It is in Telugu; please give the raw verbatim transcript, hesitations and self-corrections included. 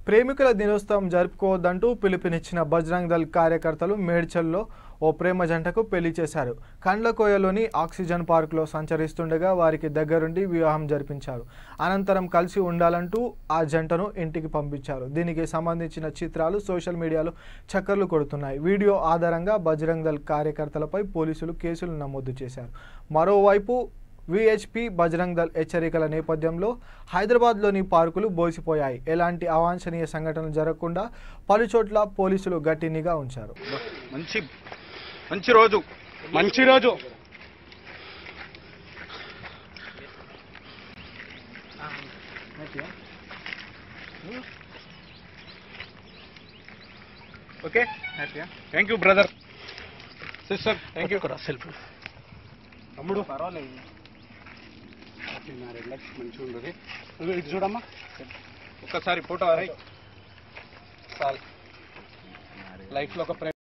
ప్రేమికుల దినోత్సవం జరుపుకోవద్దంటూ పిలుపునిచ్చిన బజరంగ్ దళ్ కార్యకర్తలు మేడ్చల్లో ఓ ప్రేమ జంటకు పెళ్లి చేశారు. కండ్లకోయలోని ఆక్సిజన్ పార్కులో సంచరిస్తుండగా వారికి దగ్గరుండి వివాహం జరిపించారు. అనంతరం కలిసి ఉండాలంటూ ఆ జంటను ఇంటికి పంపించారు. దీనికి సంబంధించిన చిత్రాలు సోషల్ మీడియాలో చక్కర్లు కొడుతున్నాయి. వీడియో ఆధారంగా బజరంగ్ దళ్ కార్యకర్తలపై పోలీసులు కేసులు నమోదు చేశారు. మరోవైపు విహెచ్పి బజరంగ్ దళ్ హెచ్చరికల నేపథ్యంలో హైదరాబాద్లోని పార్కులు బోసిపోయాయి. ఎలాంటి అవాంఛనీయ సంఘటనలు జరగకుండా పలుచోట్ల పోలీసులు గట్టి నిఘా ఉంచారు. మంచి మంచి రోజు మంచి రోజు okay thank you brother sister thank you selfie తమ్ముడు పర్వాలేదు మ్యారేజ్ లైఫ్ మంచిగా ఉండదు. ఇది చూడమ్మా ఒక్కసారి ఫోటో లైఫ్లో ఒక